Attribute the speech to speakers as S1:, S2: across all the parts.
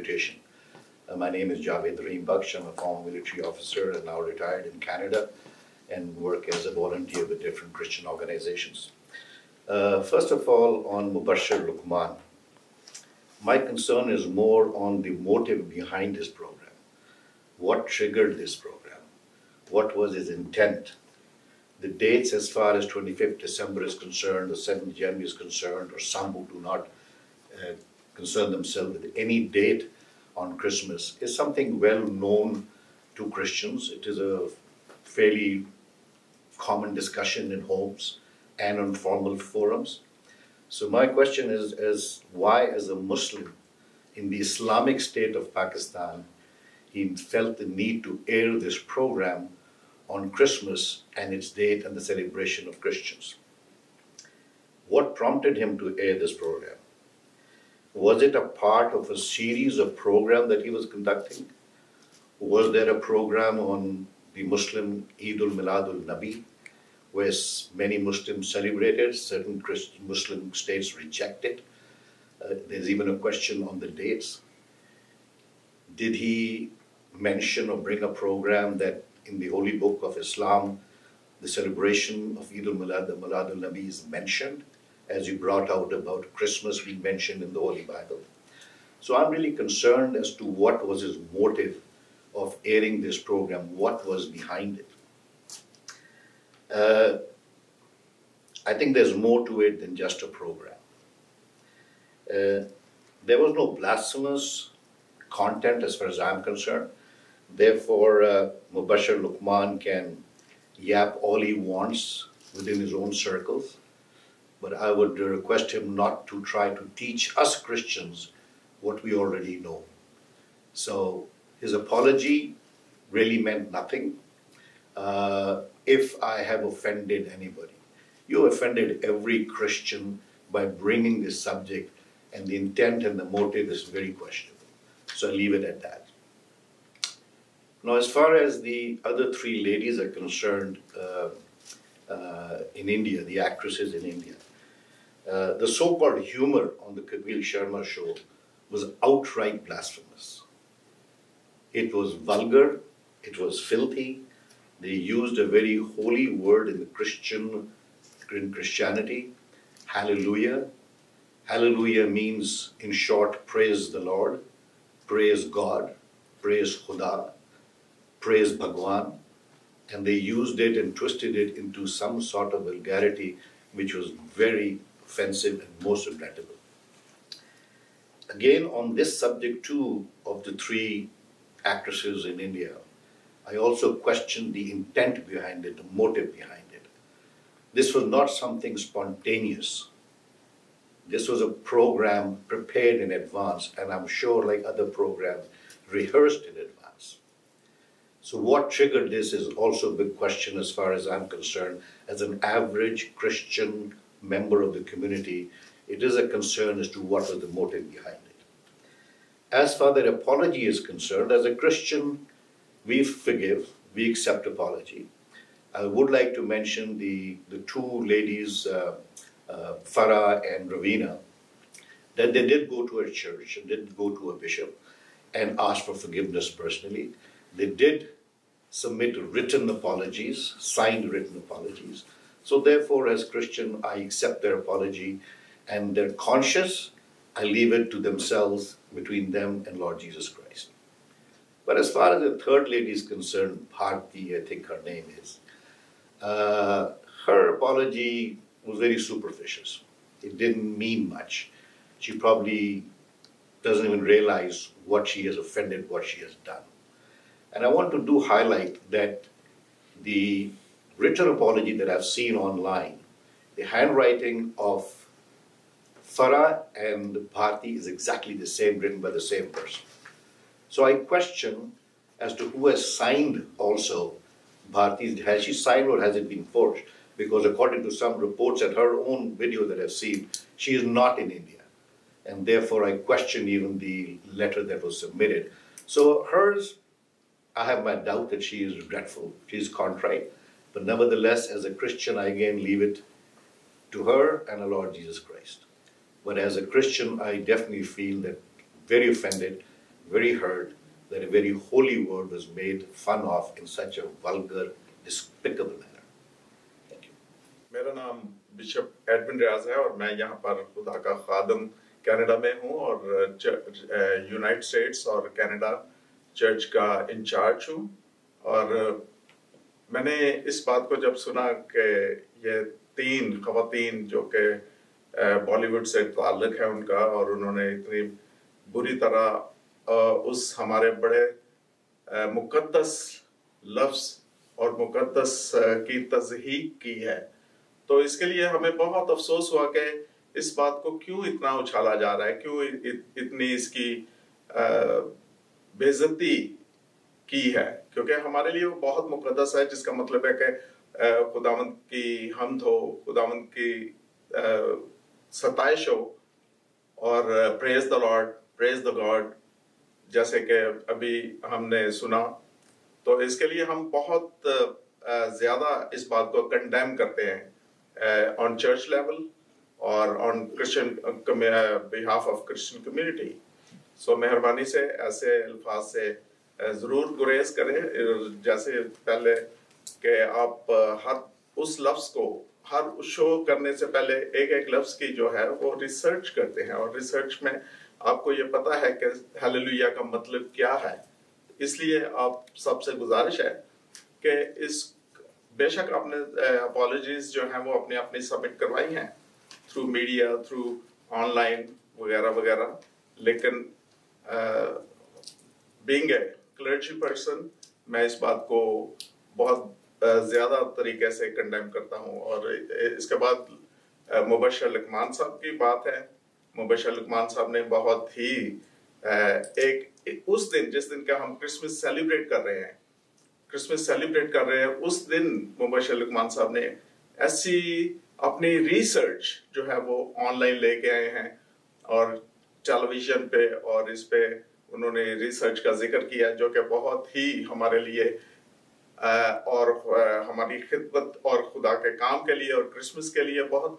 S1: invitation. My name is Javed Reem Baksh. I'm a former military officer and now retired in Canada and work as a volunteer with different Christian organizations. First of all, on Mubashar Luqman, my concern is more on the motive behind this program. What triggered this program? What was his intent? The dates as far as 25th December is concerned, or 7th January is concerned, or some who do not concern themselves with any date on Christmas, is something well known to Christians. It is a fairly common discussion in homes and on formal forums. So my question is why, as a Muslim in the Islamic State of Pakistan, he felt the need to air this program on Christmas and its date and the celebration of Christians. What prompted him to air this program? Was it a part of a series of programs that he was conducting? Was there a program on the Muslim Eid al-Milad al-Nabi, where many Muslims celebrated, certain Christian Muslim states rejected? There's even a question on the dates. Did he mention or bring a program that in the Holy Book of Islam, the celebration of Eid al-Milad al-Nabi is mentioned, as you brought out about Christmas being mentioned in the Holy Bible? So I'm really concerned as to what was his motive of airing this program, what was behind it. I think there's more to it than just a program. There was no blasphemous content as far as I'm concerned. Therefore, Mubashar Luqman can yap all he wants within his own circles, but I would request him not to try to teach us Christians what we already know. So his apology really meant nothing. If I have offended anybody, you offended every Christian by bringing this subject, and the intent and the motive is very questionable. So I'll leave it at that. Now, as far as the other three ladies are concerned in India, the actresses in India, the so-called humor on the Kapil Sharma show was outright blasphemous. It was vulgar, it was filthy. They used a very holy word in Christianity, hallelujah. Hallelujah means, in short, praise the Lord, praise God, praise Khuda, praise Bhagwan. And they used it and twisted it into some sort of vulgarity which was very offensive and most regrettable. Again, on this subject too of the three actresses in India, I also questioned the intent behind it, the motive behind it. This was not something spontaneous. This was a program prepared in advance, and I'm sure, like other programs, rehearsed in advance. So what triggered this is also a big question as far as I'm concerned. As an average Christian member of the community, it is a concern as to what was the motive behind it. As far as their apology is concerned, as a Christian, we forgive, we accept apology. I would like to mention the two ladies, Farah and Reveena, that they did go to a church and did go to a bishop and ask for forgiveness personally. They did submit written apologies, signed written apologies. So therefore, as Christian, I accept their apology, and their conscience, I leave it to themselves, between them and Lord Jesus Christ. But as far as the third lady is concerned, Bharti, I think her name is, her apology was very superficial. It didn't mean much. She probably doesn't even realize what she has offended, what she has done. And I want to highlight that the written apology that I've seen online, the handwriting of Farah and Bharti is exactly the same, written by the same person. So I question as to who has signed also Bharti. Has she signed or has it been forged? Because according to some reports at her own video that I've seen, she is not in India. And therefore I question even the letter that was submitted. So hers, I have my doubt that she is regretful, she is contrite. But nevertheless, as a Christian, I again leave it to her and the Lord Jesus Christ. But as a Christian, I definitely feel that very offended very hurt that a very holy word was made fun of in such a vulgar, despicable manner. Thank you.
S2: मेरा नाम bishop Edwin रियाज है और मैं यहाँ पर खुदा का खादम Canada में हूँ और यूनाइटेड स्टेट्स और कनाडा चर्च का इंचार्ज हूँ और मैंने इस बात को जब सुना कि ये 3 ख़वातीन जो कि बॉलीवुड से ताल्लुक़ है उनका और उन्होंने इतनी बुरी तरह उस हमारे बड़े मुक़द्दस लफ्ज़ और मुक़द्दस की तज़हीक की है, तो इसके लिए हमें बहुत अफसोस हुआ कि इस बात को क्यों इतना उछाला जा रहा है, क्यों इतनी इसकी बेइज्जती की है, क्योंकि हमारे लिए वो बहुत मुक़द्दस है, जिसका मतलब है कि खुदावंद की हम्द हो, खुदावंद की सताइश हो और praise the Lord, praise the God, जैसे कि अभी हमने सुना। तो इसके लिए हम बहुत ज़्यादा इस बात को कंडेम करते हैं ऑन चर्च लेवल और on Christian behalf of Christian community. So मेहरबानी से ऐसे अल्फाज से ज़रूर गुरेज करें, जैसे पहले कि आप हर उस लफ्ज़ को हर शो करने से पहले एक एक लफ्ज़ की जो है वो रिसर्च करते हैं और रिसर्च में आपको ये पता है कि हालेलुया का मतलब क्या है। इसलिए आप सबसे गुजारिश है कि इस बेशक आपने अपॉलॉजीज जो हैं वो अपनी अपनी सबमिट करवाई हैं थ्रू मीडिया, थ्रू ऑनलाइन वगैरह वगैरह, लेकिन बीइंग ए क्लर्जी पर्सन मैं इस बात को बहुत ज़्यादा तरीके से कंडेम करता हूँ। और इसके बाद मुबशर लुकमान साहब की बात है। मुबशर लुकमान साहब ने बहुत ही एक उस दिन जिस दिन का हम क्रिसमस सेलिब्रेट कर रहे हैं, उस दिन मुबशर लुकमान साहब ने ऐसी अपनी रिसर्च जो है वो ऑनलाइन लेके आए हैं और टेलीविजन पे और इस पे उन्होंने रिसर्च का जिक्र किया जो कि बहुत ही हमारे लिए और हमारी खिदमत और खुदा के काम के लिए और क्रिसमस के लिए बहुत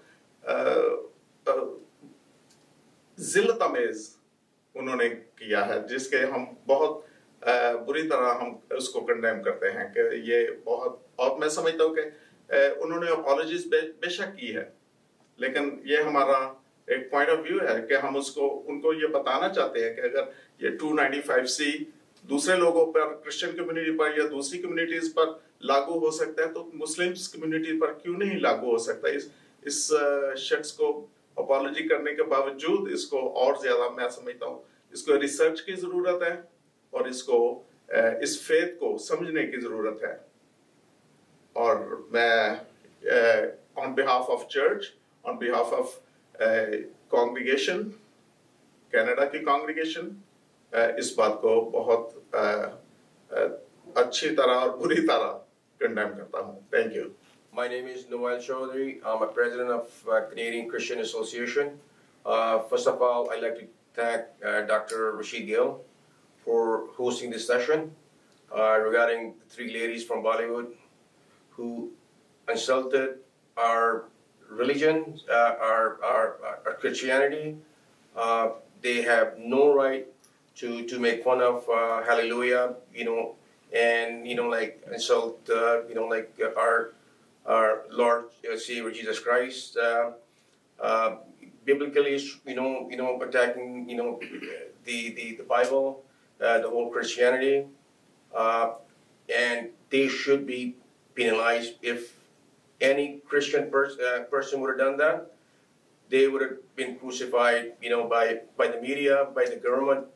S2: जिल्लत आमेज उन्होंने किया है, जिसके हम बहुत बुरी तरह हम उसको कंडेम करते हैं कि ये बहुत, और मैं समझता हूँ कि उन्होंने अपॉलॉजीज बेशक की है, लेकिन ये हमारा एक पॉइंट ऑफ व्यू है कि हम उनको ये बताना चाहते हैं कि अगर ये 295C दूसरे लोगों पर, क्रिश्चियन कम्युनिटी पर या दूसरी कम्युनिटीज पर लागू हो सकता है, तो मुस्लिम्स कम्युनिटी पर क्यों नहीं लागू हो सकता। इस शख्स को अपॉलॉजी करने के बावजूद इसको और ज्यादा, मैं समझता हूँ इसको रिसर्च की जरूरत है और इसको इस फेथ को समझने की जरूरत है। और मैं on behalf of church, on behalf of congregation, Canada की कांग्रीगेशन, इस बात को बहुत अच्छी तरह और बुरी तरह कंडेम करता हूँ। Thank you.
S3: My name is Noel Chaudhary. I'm a president of Canadian Christian Association. First of all, I'd like to thank Dr. Rashid Gill for hosting this session regarding the 3 ladies from Bollywood who insulted our religion, our Christianity. They have no right to make fun of hallelujah, and like insult, like our Lord Savior Jesus Christ. Biblically, attacking, the Bible, the whole Christianity, and they should be penalized. If any Christian person would have done that, they would have been crucified, by the media, by the government,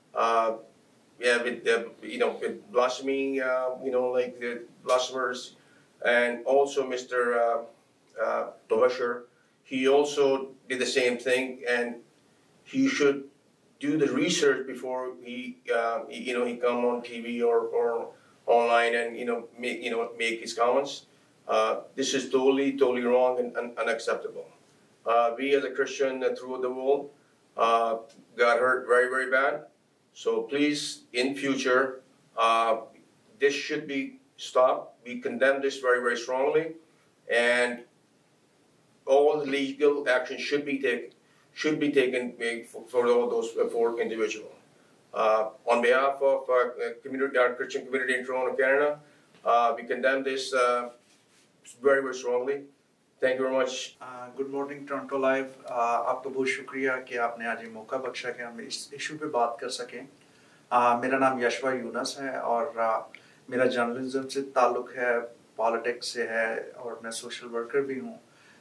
S3: with blasphemy, like the blasphemers. And also Mr. Mubashar, he also did the same thing, and he should do the research before he come on TV or online and make his comments. This is totally wrong and unacceptable. We as a Christian throughout the world got hurt very, very bad. So please, in future, this should be stopped. We condemn this very, very strongly, and all the legal action should be taken for all those 4 individuals. On behalf of our Christian community in Toronto, Canada, we condemn this very, very strongly. Thank you very much.
S4: Good morning Toronto live. आपका बहुत शुक्रिया कि आपने आज ये मौका बख्शा कि हम इस इशू पे बात कर सकें। मेरा नाम यशवा यूनस है और मेरा जर्नलिज्म से ताल्लुक़ है, पॉलिटिक्स से है और मैं सोशल वर्कर भी हूँ।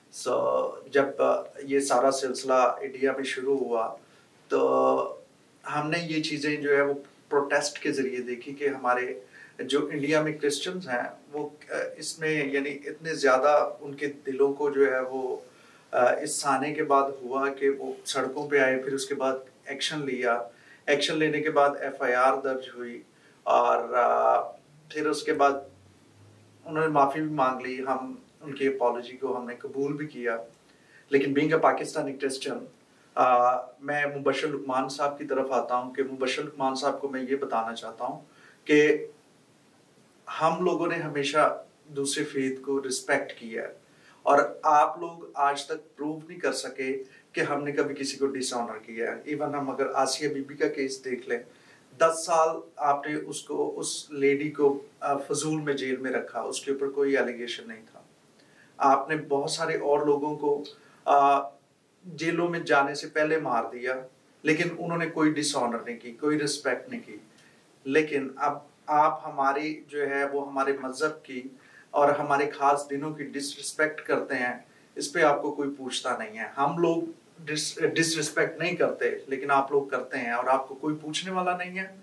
S4: जब ये सारा सिलसिला इंडिया में शुरू हुआ तो हमने ये चीज़ें जो है वो प्रोटेस्ट के ज़रिए देखी कि हमारे जो इंडिया में क्रिश्चियंस हैं वो इसमें यानी इतने ज़्यादा उनके दिलों को जो है वो इस आने के बाद हुआ कि वो सड़कों पे आए, फिर उसके बाद एक्शन लिया। एक्शन लेने के बाद एफआईआर दर्ज हुई और फिर उसके बाद उन्होंने माफ़ी भी मांग ली। हम उनकी अपॉलॉजी को हमने कबूल भी किया। लेकिन बीइंग अ पाकिस्तानी क्रिश्चियन मैं मुबशर लुकमान साहब की तरफ आता हूँ कि मुबशर लुकमान साहब को मैं ये बताना चाहता हूँ कि हम लोगों ने हमेशा दूसरे फेथ को रिस्पेक्ट किया है और आप लोग आज तक प्रूव नहीं कर सके कि हमने कभी किसी को डिसऑनर किया है। इवन हम अगर आसिया बीबी का केस देख लें, 10 साल आपने उसको, उस लेडी को फजूल में जेल में रखा, उसके ऊपर कोई एलिगेशन नहीं था। आपने बहुत सारे और लोगों को जेलों में जाने से पहले मार दिया, लेकिन उन्होंने कोई डिसऑनर नहीं की, कोई रिस्पेक्ट नहीं की। लेकिन अब आप हमारी जो है वो हमारे मजहब की और हमारे खास दिनों की डिसरिस्पेक्ट करते हैं, इस पे आपको कोई पूछता नहीं है। हम लोग डिसरिस्पेक्ट नहीं करते, लेकिन आप लोग करते हैं और आपको कोई पूछने वाला नहीं है।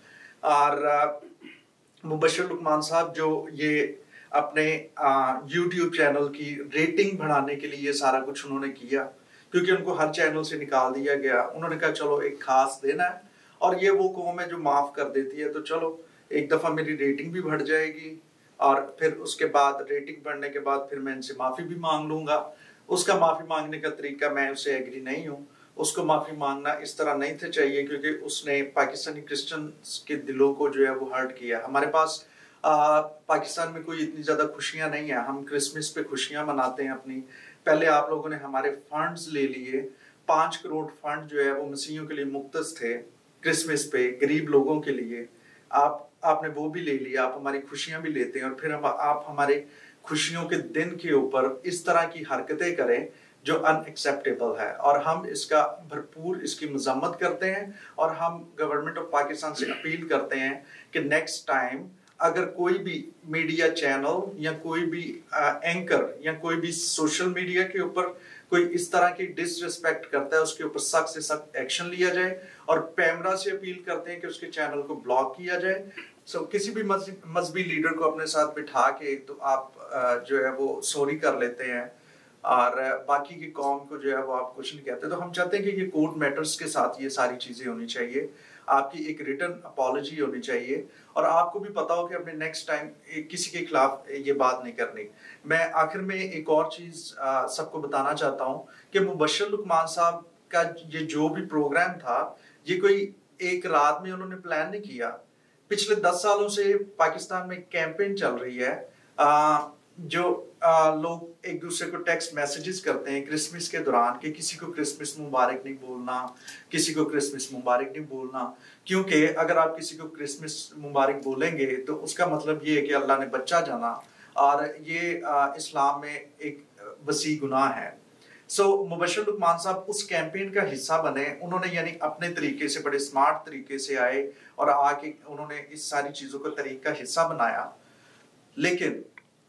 S4: और मुबशर लुकमान साहब जो ये अपने यूट्यूब चैनल की रेटिंग बढ़ाने के लिए ये सारा कुछ उन्होंने किया, क्योंकि उनको हर चैनल से निकाल दिया गया। उन्होंने कहा चलो एक खास दिन है और ये वो कौम है जो माफ कर देती है, तो चलो एक दफा मेरी रेटिंग भी बढ़ जाएगी और फिर उसके बाद रेटिंग बढ़ने के बाद फिर मैं इनसे माफी भी मांग लूंगा। उसका माफी मांगने का तरीका मैं उससे एग्री नहीं हूँ। उसको माफी मांगना इस तरह नहीं था चाहिए, क्योंकि उसने पाकिस्तानी क्रिश्चियंस के दिलों को जो है वो हर्ट किया। हमारे पास पाकिस्तान में कोई इतनी ज्यादा खुशियां नहीं है। हम क्रिसमस पे खुशियां मनाते हैं अपनी। पहले आप लोगों ने हमारे फंड्स ले लिए, 5 करोड़ फंड जो है वो मसीहियों के लिए मुख्तस थे क्रिसमस पे, गरीब लोगों के लिए। आपने वो भी ले लिया, आप हमारी खुशियां भी लेते हैं और फिर आप हमारे खुशियों के दिन के ऊपर इस तरह की हरकतें करें जो अनएक्सेप्टेबल है। और हम इसका भरपूर इसकी मजम्मत करते हैं और हम गवर्नमेंट ऑफ पाकिस्तान से अपील करते हैं कि नेक्स्ट टाइम अगर कोई भी मीडिया चैनल या कोई भी एंकर या कोई भी सोशल मीडिया के ऊपर कोई इस तरह की डिसरिस्पेक्ट करता है, उसके ऊपर सख्त से सख्त एक्शन लिया जाए। और पैमरा से अपील करते हैं कि उसके चैनल को ब्लॉक किया जाए। किसी भी मजहबी लीडर को अपने साथ बिठा के तो आप जो है वो सॉरी कर लेते हैं और बाकी की कौम को जो है वो आप कुछ नहीं कहते। तो हम चाहते हैं कि ये कोर्ट मैटर्स के साथ ये सारी चीजें होनी चाहिए, आपकी एक रिटन अपॉलॉजी होनी चाहिए और आपको भी पता हो कि अपने नेक्स्ट टाइम किसी के खिलाफ ये बात नहीं करनी। मैं आखिर में एक और चीज सबको बताना चाहता हूँ कि मुबशर लुकमान साहब का ये जो भी प्रोग्राम था, ये कोई एक रात में उन्होंने प्लान नहीं किया। पिछले 10 सालों से पाकिस्तान में कैंपेन चल रही है जो लोग एक दूसरे को टेक्स्ट मैसेजेस करते हैं क्रिसमस के दौरान कि किसी को क्रिसमस मुबारक नहीं बोलना, किसी को क्रिसमस मुबारक नहीं बोलना, क्योंकि अगर आप किसी को क्रिसमस मुबारक बोलेंगे तो उसका मतलब ये है कि अल्लाह ने बच्चा जाना और ये इस्लाम में एक वसी गुनाह है। मुबशर लुकमान साहब उस कैंपेन का हिस्सा बने। उन्होंने यानी अपने तरीके से बड़े स्मार्ट तरीके से आए और आके उन्होंने इस सारी चीजों को तरीके का हिस्सा बनाया। लेकिन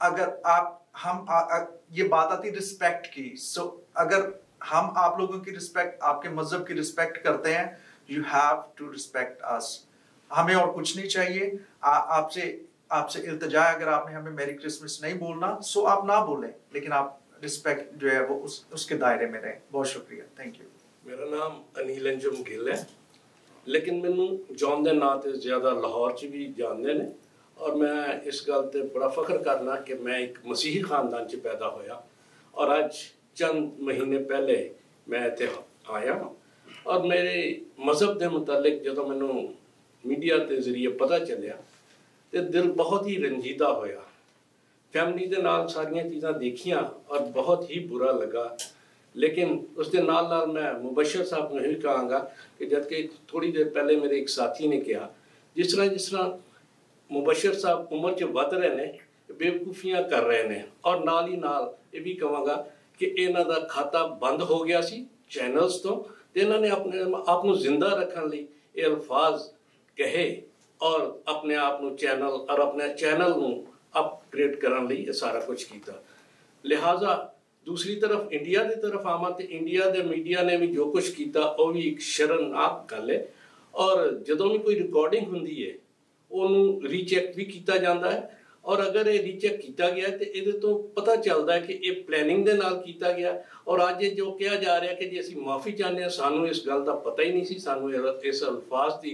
S4: अगर ये बात आती रिस्पेक्ट की, अगर हम आप लोगों की रिस्पेक्ट, आपके मजहब की रिस्पेक्ट करते हैं, you have to respect us. हमें और कुछ नहीं चाहिए। आपसे इल्तिजा, अगर आपने हमें मैरी क्रिसमस नहीं बोलना सो आप ना बोलें, लेकिन आप रिस्पेक्ट जो है वो उसके दायरे में रहें। बहुत शुक्रिया, थैंक यू।
S5: मेरा नाम अनिल अंजुम गिल है, लेकिन मैनू जॉन के नाम से ज़्यादा लाहौर च भी जानते हैं और मैं इस गल ते बड़ा फख्र करना कि मैं एक मसीही खानदान च पैदा होया और अज चंद महीने पहले मैं इत्थे आया और मेरे मजहब के मुतालिक जो मैनू मीडिया के जरिए पता चलिया तो दिल बहुत ही रंजीदा होया। फैमिली के नाल सारियां चीज़ां देखियां और बहुत ही बुरा लगा लेकिन उस दे नाल नाल मैं मुबशर साहब ਨੂੰ ਇਹ ਕਹਾਂਗਾ ਕਿ ਜਦ ਕਿ ਥੋੜੀ ਦੇਰ ਪਹਿਲੇ ਮੇਰੇ ਇੱਕ ਸਾਥੀ ਨੇ ਕਿਹਾ ਜਿਸ ਤਰ੍ਹਾਂ ਮੁਬਸ਼ਰ ਸਾਹਿਬ ਉਮਰ 'ਚ ਵੱਧ ਰਹੇ ਨੇ ਬੇਵਕੂਫੀਆਂ ਕਰ ਰਹੇ ਨੇ ਔਰ ਨਾਲ ਹੀ ਨਾਲ ਇਹ ਵੀ ਕਹਾਂਗਾ ਕਿ ਇਹਨਾਂ ਦਾ ਖਾਤਾ ਬੰਦ ਹੋ ਗਿਆ ਸੀ ਚੈਨਲਸ ਤੋਂ ਤੇ ਇਹਨਾਂ ਨੇ ਆਪਣੇ ਆਪ ਨੂੰ ਜ਼ਿੰਦਾ ਰੱਖਣ ਲਈ ਇਹ ਅਲਫਾਜ਼ ਕਹੇ ਔਰ ਆਪਣੇ ਆਪ ਨੂੰ ਚੈਨਲ ਔਰ ਆਪਣੇ ਚੈਨਲ ਨੂੰ ਅਪਗ੍ਰੇਡ ਕਰਨ ਲਈ ਇਹ ਸਾਰਾ ਕੁਝ ਕੀਤਾ ਲਿਹਾਜ਼ਾ दूसरी तरफ इंडिया की तरफ आवा तो इंडिया के मीडिया ने भी जो कुछ किया वह भी एक शर्मनाक गल है और जदों भी कोई रिकॉर्डिंग होंदी है उन्होंने रीचैक भी किया जाता है और अगर ये रीचैक किया गया तो ये तो पता चलता है कि ये प्लैनिंग के नाल किया गया और अज जो कहा जा रहा है कि जी असीं माफ़ी चाहते हैं सानू इस गल का पता ही नहीं सी सानू इस अल्फाज की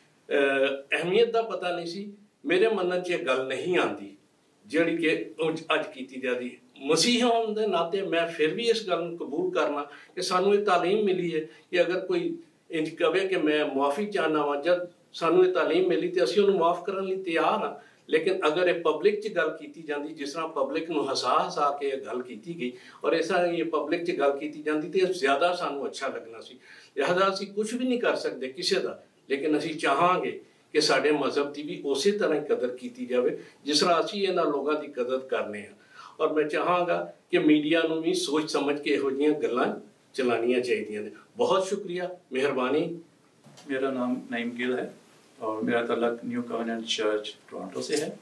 S5: अहमियत का पता नहीं सी मेरे मनन च गल नहीं आती जिहड़ी कि अज की जाती मसीह होने के नाते मैं फिर भी इस गल कबूल करना कि सानू ये तालीम मिली है कि अगर कोई इंज कहे कि मैं मुआफ़ी चाहना वा जब सानू ये तालीम मिली तो असीं उन्हें माफ़ करने लई तैयार हाँ लेकिन अगर ये पब्लिक च गल की जाती जिस तरह पब्लिक नूं हसा हसा के गल की गई और इस तरह ये पब्लिक च गल की जाती तो ज़्यादा सानू अच्छा लगना सी लिहाजा असीं कुछ भी नहीं कर सकते किसी का लेकिन असीं चाहांगे कि साडे मजहब की भी उस तरह कदर की जाए जिस तरह असीं इन्हां लोगों की कदर करने हैं और मैं चाहांगा कि मीडिया नूं भी सोच समझ के इहो जिहियां गल्लां चलानियां चाहिए ने बहुत शुक्रिया मेहरबानी
S6: मेरा नाम नईम गिल है और मेरा तल्लक न्यू कवेनेंट चर्च टोरंटो से है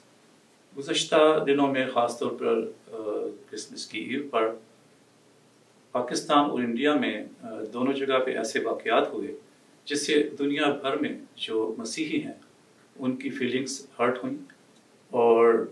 S6: गुज़श्ता दिनों में ख़ास तौर पर क्रिसमस की ईव पर पाकिस्तान और इंडिया में दोनों जगह पे ऐसे वाक़यात हुए जिससे दुनिया भर में जो मसीही हैं उनकी फीलिंग्स हर्ट हुई और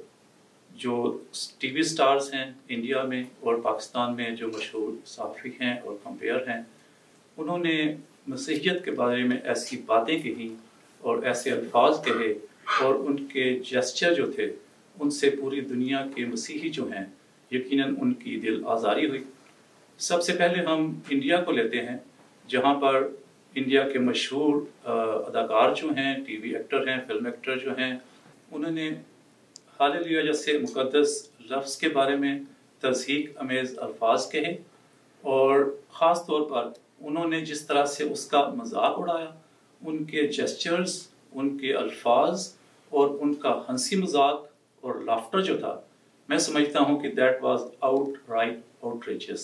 S6: जो टीवी स्टार्स हैं इंडिया में और पाकिस्तान में जो मशहूर सहाफ़ी हैं और कंपेयर हैं उन्होंने मसीहियत के बारे में ऐसी बातें कही और ऐसे अल्फाज कहे और उनके जेस्चर जो थे उनसे पूरी दुनिया के मसीही जो हैं यकीनन उनकी दिल आज़ारी हुई। सबसे पहले हम इंडिया को लेते हैं जहाँ पर इंडिया के मशहूर अदाकार जो हैं टीवी एक्टर हैं फिल्म एक्टर जो हैं उन्होंने हालेलुया जैसे मुक़द्दस लफ्ज़ के बारे में तज़हीक अमेज़ अल्फाज कहे और ख़ास तौर पर उन्होंने जिस तरह से उसका मजाक उड़ाया उनके जेस्चर्स उनके अल्फाज और उनका हंसी मजाक और लाफ्टर जो था मैं समझता हूँ कि दैट वाज आउटराइट आउटरेजियस।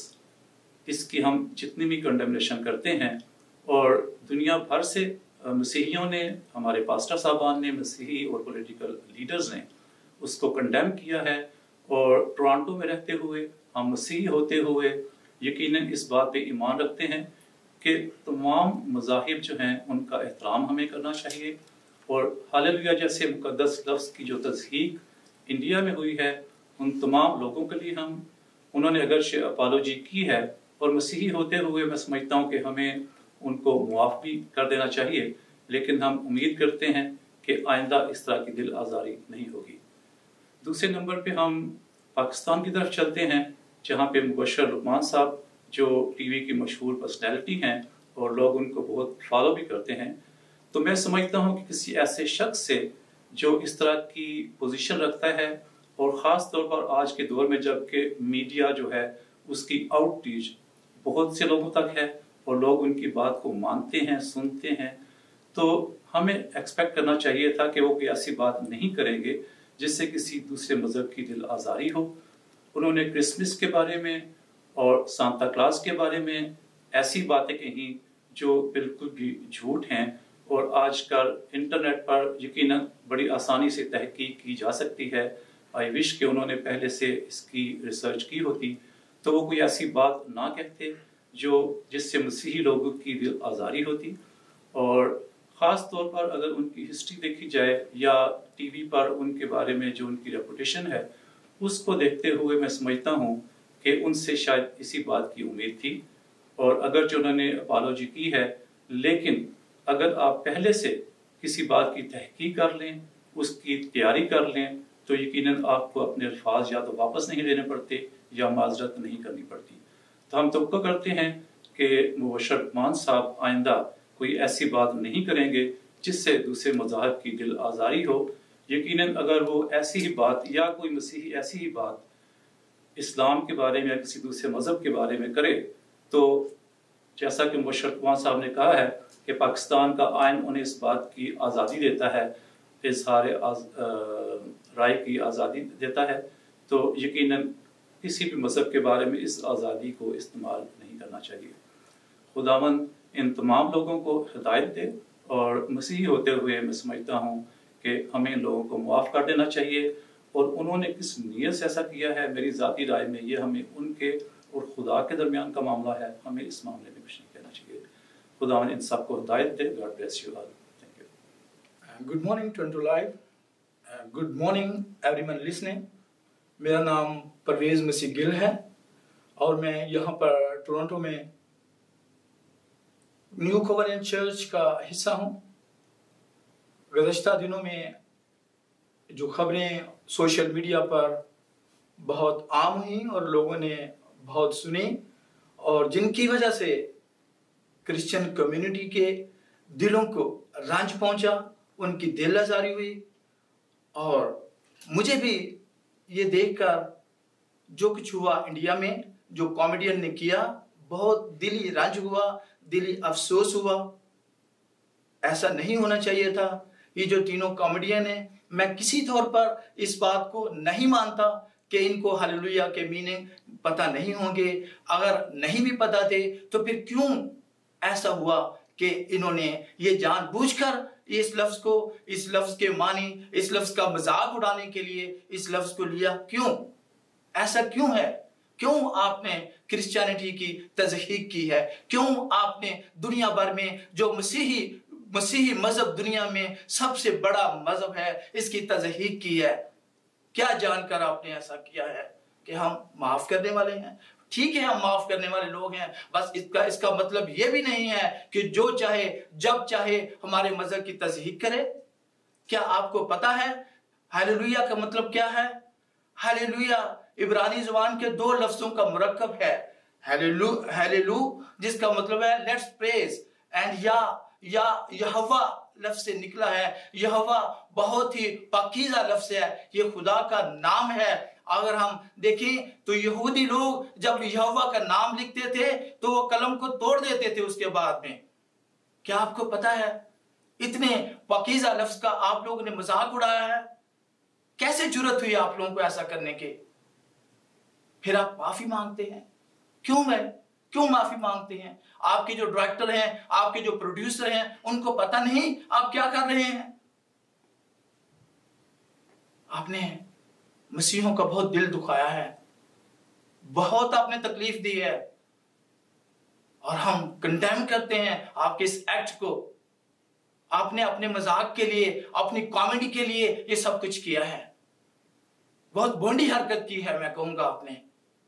S6: इसकी हम जितनी भी कंडेमनेशन करते हैं और दुनिया भर से मसीहियों ने हमारे पास्टर साहबान ने मसीही और पॉलिटिकल लीडर्स ने उसको कंडेम किया है और टोरंटो में रहते हुए हम मसीही होते हुए यकीनन इस बात पे ईमान रखते हैं कि तमाम मज़ाहिब जो हैं उनका एहतराम हमें करना चाहिए और हालेलुया जैसे मुक़द्दस लफ्ज़ की जो तज़हीक इंडिया में हुई है उन तमाम लोगों के लिए हम उन्होंने अगरचे अपोलॉजी की है और मसीही होते हुए मैं समझता हूँ कि हमें उनको मुआफ़ भी कर देना चाहिए लेकिन हम उम्मीद करते हैं कि आइंदा इस तरह की दिल आज़ारी नहीं होगी। दूसरे नंबर पे हम पाकिस्तान की तरफ चलते हैं जहाँ पे मुबशर लुकमान साहब जो टीवी की मशहूर पर्सनैलिटी हैं और लोग उनको बहुत फॉलो भी करते हैं तो मैं समझता हूँ कि किसी ऐसे शख्स से जो इस तरह की पोजीशन रखता है और ख़ास तौर पर आज के दौर में जबकि मीडिया जो है उसकी आउटरीच बहुत से लोगों तक है और लोग उनकी बात को मानते हैं सुनते हैं तो हमें एक्सपेक्ट करना चाहिए था कि वो कोई ऐसी बात नहीं करेंगे जिससे किसी दूसरे मज़हब की दिल आज़ारी हो। उन्होंने क्रिसमस के बारे में और सांता क्लास के बारे में ऐसी बातें कही जो बिल्कुल भी झूठ हैं और आजकल इंटरनेट पर यकीनन बड़ी आसानी से तहकीक की जा सकती है। आई विश कि उन्होंने पहले से इसकी रिसर्च की होती तो वो कोई ऐसी बात ना कहते जो जिससे मसीही लोगों की दिल आज़ारी होती और ख़ास तौर पर अगर उनकी हिस्ट्री देखी जाए या टीवी पर उनके बारे में जो उनकी रेपुटेशन है उसको देखते हुए मैं समझता हूँ कि उनसे शायद इसी बात की उम्मीद थी और अगर जो उन्होंने अपोलॉजी की है लेकिन अगर आप पहले से किसी बात की तहकीक कर लें उसकी तैयारी कर लें तो यकीनन आपको अपने अल्फाज या तो वापस नहीं लेने पड़ते या माजरत नहीं करनी पड़ती। तो हम तवक्को करते हैं कि मुबशर लुकमान साहब आइंदा कोई ऐसी बात नहीं करेंगे जिससे दूसरे मज़ाहब की दिल आज़ारी हो। यकीनन अगर वो ऐसी ही बात या कोई मसीही ऐसी ही बात اسلام کے بارے میں یا کسی دوسرے مذہب کے بارے میں کرے تو جیسا کہ مبشر لقمان صاحب نے کہا ہے کہ پاکستان کا آئین انہیں اس بات کی آزادی دیتا ہے، اظہار رائے کی آزادی دیتا ہے، تو یقیناً کسی بھی مذہب کے بارے میں اس آزادی کو استعمال نہیں کرنا چاہیے۔ خداوند ان تمام لوگوں کو ہدایت دے، اور مسیحی ہوتے ہوئے میں سمجھتا ہوں کہ ہمیں ان لوگوں کو معاف کر دینا چاہیے، اور انہوں نے کس نیت سے ایسا کیا ہے میری ذاتی رائے میں یہ ہمیں ان کے اور خدا کے درمیان کا معاملہ ہے، ہمیں اس معاملے میں کچھ نہیں کہنا چاہیے۔ خداوند ان سب کو ہدایت دے۔ God bless you all. Thank you.
S7: Good morning to live. Good morning everyone listening. میرا نام پرویز مسیح گل ہے اور میں یہاں پر ٹورنٹو میں نیو کووننٹ چرچ کا حصہ ہوں۔ گزشتہ دنوں میں جو خبریں سوشل میڈیا پر بہت عام ہوئیں اور لوگوں نے بہت سنی، اور جن کی وجہ سے کرسچن کمیونٹی کے دلوں کو رنج پہنچا، ان کی دل آزاری ہوئی، اور مجھے بھی یہ دیکھ کر جو کچھ ہوا انڈیا میں، جو کامیڈین نے کیا، بہت دلی رنج ہوا، دلی افسوس ہوا۔ ایسا نہیں ہونا چاہیے تھا۔ یہ جو تینوں کامیڈین ہیں، میں کسی طور پر اس بات کو نہیں مانتا کہ ان کو ہلیلویا کے میننگ پتہ نہیں ہوں گے۔ اگر نہیں بھی پتہ تھے تو پھر کیوں ایسا ہوا کہ انہوں نے یہ جان بوجھ کر اس لفظ کو، اس لفظ کے معنی، اس لفظ کا مذاق اڑانے کے لیے اس لفظ کو لیا؟ کیوں ایسا کیوں ہے؟ کیوں آپ نے کرسچینٹی کی تضحیق کی ہے؟ کیوں آپ نے دنیا بھر میں جو مسیحی مذہب دنیا میں سب سے بڑا مذہب ہے، اس کی تضحیق کی ہے؟ کیا جان کر آپ نے ایسا کیا ہے کہ ہم معاف کرنے والے ہیں؟ ٹھیک ہے، ہم معاف کرنے والے لوگ ہیں، بس اس کا مطلب یہ بھی نہیں ہے کہ جو چاہے جب چاہے ہمارے مذہب کی تضحیق کرے۔ کیا آپ کو پتا ہے ہیلیلویا کا مطلب کیا ہے؟ ہیلیلویا عبرانی زبان کے 2 لفظوں کا مرکب ہے۔ ہیلیلو جس کا مطلب ہے لیٹس پریز، اینڈ یا یہوہ لفظ سے نکلا ہے۔ یہوہ بہت ہی پاکیزہ لفظ ہے، یہ خدا کا نام ہے۔ اگر ہم دیکھیں تو یہودی لوگ جب یہوہ کا نام لکھتے تھے تو وہ قلم کو توڑ دیتے تھے اس کے بعد میں۔ کیا آپ کو پتا ہے اتنے پاکیزہ لفظ کا آپ لوگوں نے مذاق اڑایا ہے؟ کیسے جرت ہوئی آپ لوگوں کو ایسا کرنے کے؟ پھر آپ معافی مانگتے ہیں۔ کیوں معافی مانگتے ہیں؟ آپ کے جو ڈائریکٹر ہیں، آپ کے جو پروڈیوسر ہیں، ان کو پتہ نہیں آپ کیا کر رہے ہیں؟ آپ نے مسیحوں کا بہت دل دکھایا ہے، بہت آپ نے تکلیف دی ہے، اور ہم کنڈیم کرتے ہیں آپ کے اس ایکٹ کو۔ آپ نے اپنے مذاق کے لیے، اپنی کامیڈی کے لیے یہ سب کچھ کیا ہے۔ بہت بونڈی حرکت کی ہے، میں کہوں گا آپ نے۔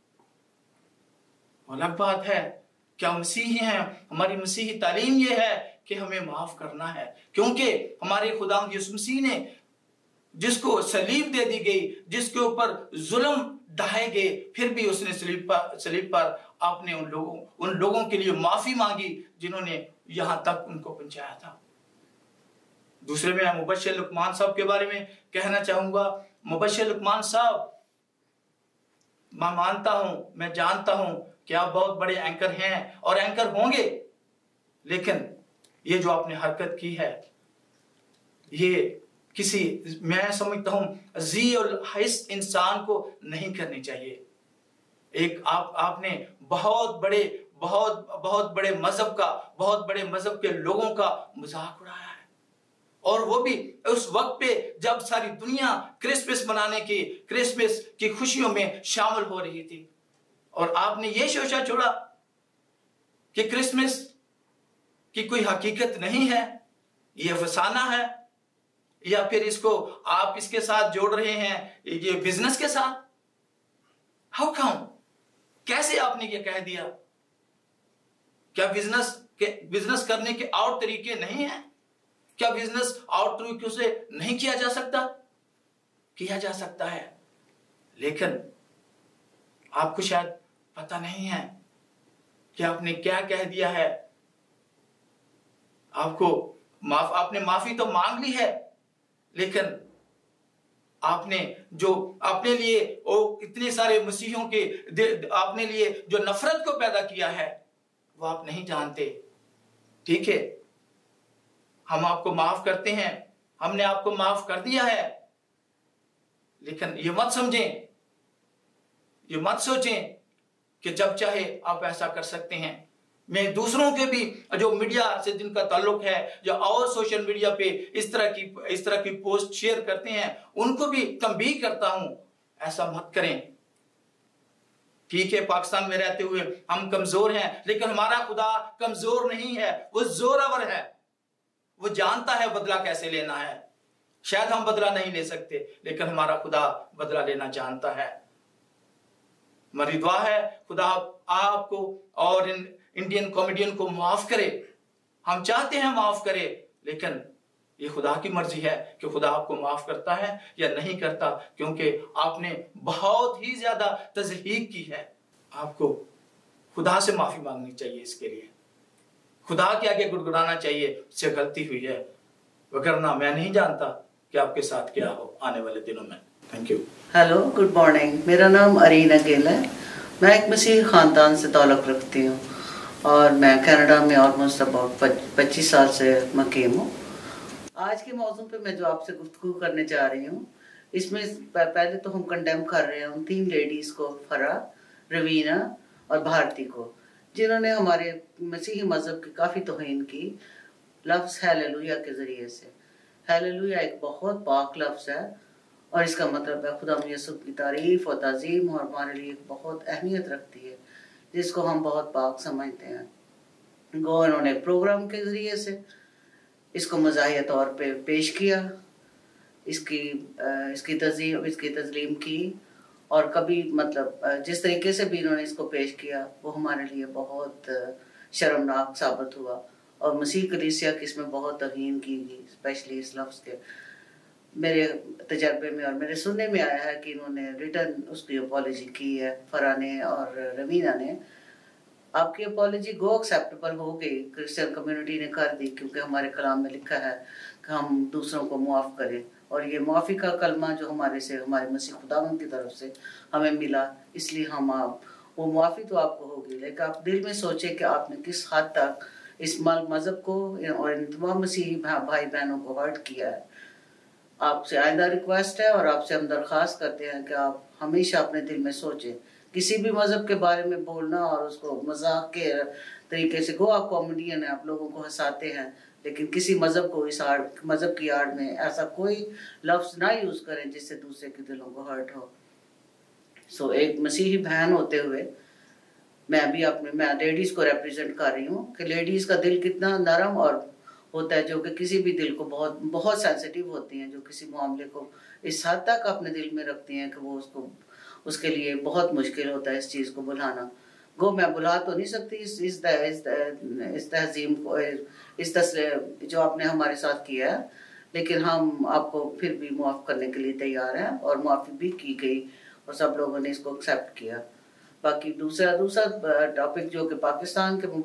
S7: الگ بات ہے کہ ہم مسیحی ہیں، ہماری مسیحی تعلیم یہ ہے کہ ہمیں معاف کرنا ہے، کیونکہ ہمارے خداوند یسوع مسیح نے جس کو صلیب دے دی گئی، جس کے اوپر ظلم ڈھائے گئے، پھر بھی اس نے صلیب پر آپ نے ان لوگوں کے لیے معافی مانگی جنہوں نے یہاں تک ان کو پہنچایا تھا۔ دوسرے میں مبشر لقمان صاحب کے بارے میں کہنا چاہوں گا۔ مبشر لقمان صاحب، میں مانتا ہوں، میں جانتا ہوں کہ آپ بہت بڑے اینکر ہیں اور اینکر ہوں گے، لیکن یہ جو آپ نے حرکت کی ہے، یہ میں سمجھتا ہوں ذی الحس انسان کو نہیں کرنی چاہیے۔ ایک آپ نے بہت بڑے مذہب کے لوگوں کا مذاق اڑایا ہے، اور وہ بھی اس وقت پہ جب ساری دنیا کرسمس کی خوشیوں میں شامل ہو رہی تھی، اور آپ نے یہ شوشہ چھوڑا کہ کرسمس کی کوئی حقیقت نہیں ہے، یہ افسانہ ہے، یا پھر اس کو آپ اس کے ساتھ جوڑ رہے ہیں یہ بزنس کے ساتھ۔ How come? کیسے آپ نے یہ کہہ دیا؟ کیا بزنس کرنے کے اور طریقے نہیں ہیں؟ کیا بزنس اور طریقوں سے نہیں کیا جا سکتا؟ کیا جا سکتا ہے، لیکن آپ کو شاید پتہ نہیں ہے کہ آپ نے کیا کہہ دیا ہے۔ آپ نے معافی تو مانگ لی ہے، لیکن आपने जो अपने लिए इतने सारे मसीहियों के अपने लिए जो नफरत को पैदा किया है वो आप नहीं जानते। ठीक है, हम आपको माफ करते हैं, हमने आपको माफ कर दिया है, लेकिन ये मत समझें, ये मत सोचें कि जब चाहे आप ऐसा कर सकते हैं। मैं दूसरों के भी जो मीडिया से जिनका ताल्लुक है जो और सोशल मीडिया पे इस तरह की पोस्ट शेयर करते हैं उनको भी तंबीह करता हूं, ऐसा मत करें। ठीक है, पाकिस्तान में रहते हुए हम कमजोर हैं, लेकिन हमारा खुदा कमजोर नहीं है, वो जोरावर है, वो जानता है बदला कैसे लेना है। शायद हम बदला नहीं ले सकते, लेकिन हमारा खुदा बदला लेना जानता है। हमारी दुआ है खुदा आपको और इन इंडियन कॉमेडियन को माफ करे। हम चाहते हैं माफ करे, लेकिन ये खुदा की मर्जी है कि खुदा आपको माफ करता है या नहीं करता, क्योंकि आपने बहुत ही ज्यादा तज़हीक की है। आपको खुदा से माफी मांगनी चाहिए, इसके लिए खुदा के आगे गुड़गुड़ाना चाहिए, उससे गलती हुई है, वगरना मैं नहीं जानता कि आपके साथ क्या हो आने वाले दिनों में। Thank you.
S8: Hello, good morning. मेरा नाम अरीना गिल है। मैं एक मसीही ख़ानदान से ताल्लुक़ रखती हूँ और मैं कनाडा में ऑलमोस्ट अबाउट 25 साल से मुक़ीम हूँ। आज के मौजू पे मैं जो आपसे गुफ्तगू करने जा रही हूँ, इसमें पहले तो हम कंडेम कर रहे हैं उन 3 लेडीज़ को, फरा, रवीना और भारती को, जिन्होंने हमारे मसीही मज़हब की काफ़ी तौहीन की लफ्ज़ हालेलुया के ज़रिए से। हालेलुया एक बहुत पाक लफ्ज़ है और इसका मतलब है खुदा यसु की तारीफ़ और ताज़ीम, और हमारे लिए बहुत अहमियत रखती है, जिसको हम बहुत पाक समझते हैं। गो इन्होंने प्रोग्राम के ज़रिए से इसको मज़ाहिया तौर पे पेश किया, इसकी तज़लीम की, और कभी मतलब जिस तरीके से भी इन्होंने इसको पेश किया वो हमारे लिए बहुत शर्मनाक साबित हुआ, और मसीह कलीसिया की इसमें बहुत तौहीन की गई, स्पेशली इस लफ्ज़ के। मेरे तजर्बे में और मेरे सुनने में आया है कि इन्होंने रिटर्न उसकी अपॉलॉजी की है, फरा ने और रवीना ने। आपकी अपॉलॉजी गो एक्सेप्टेबल हो गई, क्रिश्चियन कम्युनिटी ने कर दी, क्योंकि हमारे कलाम में लिखा है कि हम दूसरों को मुआफ़ करें, और ये मुआफ़ी का कलमा जो हमारे मसीह खुदावंद की तरफ से हमें मिला, इसलिए वो मुआफ़ी तो आपको होगी, लेकिन आप दिल में सोचें कि आपने किस हद तक इस मज़हब को और इन तमाम मसीही भाई बहनों को हर्ट किया है। आपसे आइंदा रिक्वेस्ट है और आपसे हम दरख्वास्त करते हैं कि आप हमेशा अपने दिल में सोचें, किसी भी मज़हब के बारे में बोलना और उसको मजाक के तरीके से, गो आप कॉमेडियन हैं, आप लोगों को हंसाते हैं, लेकिन किसी मज़हब को मज़हब की आड़ में ऐसा कोई लफ्ज़ ना यूज़ करें जिससे दूसरे के दिलों को हर्ट हो। सो एक मसीही बहन होते हुए मैं लेडीज़ को रिप्रेजेंट कर रही हूँ कि लेडीज़ का दिल कितना नरम और होता है, जो कि किसी भी दिल को बहुत बहुत सेंसिटिव होती हैं, जो किसी मामले को इस हद तक अपने दिल में रखती हैं कि वो उसके लिए बहुत मुश्किल होता है इस चीज़ को भुलाना। गो मैं भुला तो नहीं सकती इस तहज़ीम को, इस तस्वीर जो आपने हमारे साथ किया है, लेकिन हम आपको फिर भी मुआफ़ करने के लिए तैयार हैं, और मुआफ़ी भी की गई और सब लोगों ने इसको एक्सेप्ट किया। बाकी दूसरा टॉपिक जो कि पाकिस्तान के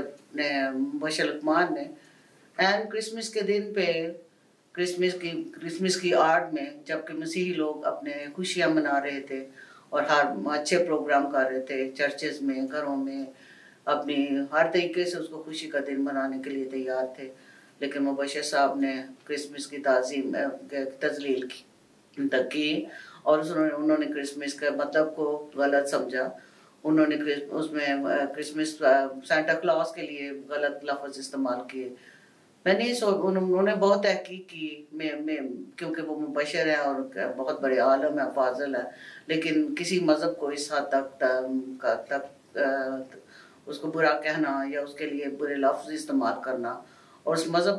S8: मुबशर लुकमान ने एंड क्रिसमस के दिन पे क्रिसमस की आड़ में, जबकि मसीही लोग अपने खुशियाँ मना रहे थे और हर अच्छे प्रोग्राम कर रहे थे, चर्चेज में, घरों में, अपनी हर तरीके से उसको खुशी का दिन मनाने के लिए तैयार थे, लेकिन मुबशर साहब ने क्रिसमस की तज़लील की और उन्होंने क्रिसमस के मतलब को गलत समझा। उन्होंने उसमें क्रिसमस सांता क्लॉज के लिए गलत लफ्ज़ इस्तेमाल किए। उन्होंने बहुत तहकीक की, क्योंकि वो मुबशर है और बहुत बड़े आलम है, फाजिल है, लेकिन किसी मज़हब को इस हद तक उसको बुरा कहना या उसके लिए बुरे लफ्ज़ इस्तेमाल करना और उस मज़हब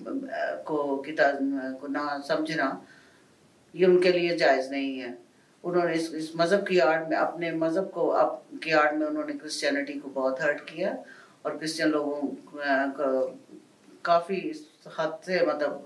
S8: को ना समझना, ये उनके लिए जायज़ नहीं है। उन्होंने इस मज़हब की आड़ में, अपने मज़हब की आड़ में उन्होंने क्रिश्चियनिटी को बहुत हर्ट किया, और क्रिश्चियन लोगों को काफ़ी हद से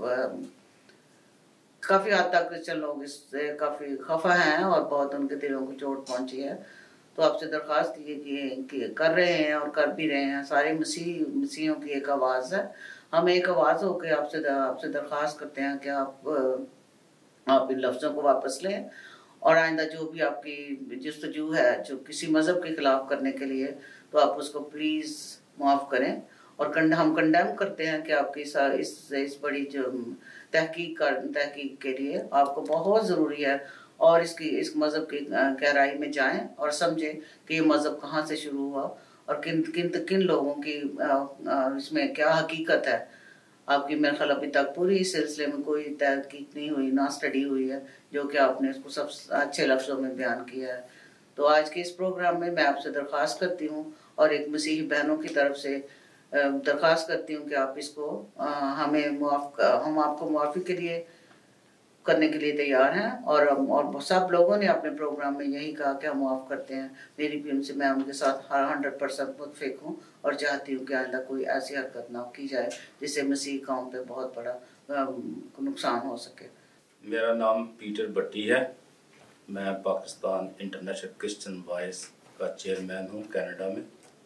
S8: काफ़ी हद तक क्रिश्चियन लोग इससे काफ़ी खफा हैं और बहुत उनके दिलों को चोट पहुंची है। तो आपसे दरख्वास्त कि कर रहे हैं और कर भी रहे हैं, सारे मसीहियों की एक आवाज़ है। हम एक आवाज़ होकर आपसे दरख्वास्त करते हैं कि आप आप इन लफ्ज़ों को वापस लें और आइंदा जो भी आपकी जस्तजू है जो किसी मज़हब के ख़िलाफ़ करने के लिए, तो आप उसको प्लीज़ माफ़ करें। और हम कंडेम करते हैं कि आपकी इस बड़ी जो तहकीक के लिए आपको बहुत ज़रूरी है और इस मज़हब की गहराई में जाएं और समझें कि ये मज़हब कहाँ से शुरू हुआ और किन लोगों की इसमें क्या हकीकत है। आपकी मेरे ख्याल अभी तक पूरी इस सिलसिले में कोई तहकीक नहीं हुई, ना स्टडी हुई है, जो कि आपने इसको सब अच्छे लफ्ज़ों में बयान किया है। तो आज के इस प्रोग्राम में मैं आपसे दरख्वास्त करती हूँ और एक मसीही बहनों की तरफ से दरख्वास्त करती हूँ कि आप इसको हम आपको मुआफ़ी के लिए करने के लिए तैयार हैं और सब लोगों ने अपने प्रोग्राम में यही कहा कि हम माफ़ करते हैं। मैं उनके साथ 100% मुतफिक हूँ और चाहती हूँ कि आइंदा कोई ऐसी हरकत ना की जाए जिससे मसीह कौम पे बहुत बड़ा नुकसान हो सके।
S9: मेरा नाम पीटर भट्टी है। मैं पाकिस्तान इंटरनेशनल क्रिश्चियन वॉइस का चेयरमैन हूँ कनाडा में।